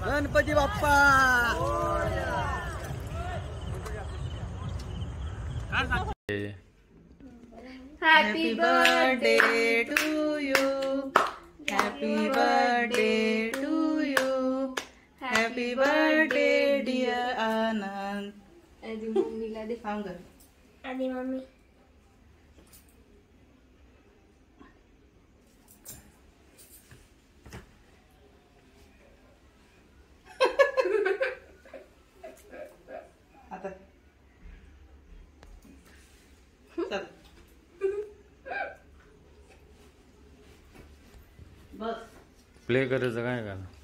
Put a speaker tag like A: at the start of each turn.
A: Ganpati Bappa.
B: Happy birthday to you. Happy birthday to you. Happy birthday dear Anand.
C: आधी मम्मीला दे.
B: सांग
C: आधी मम्मी.
B: आता चल बस.
D: प्ले करायचं काय का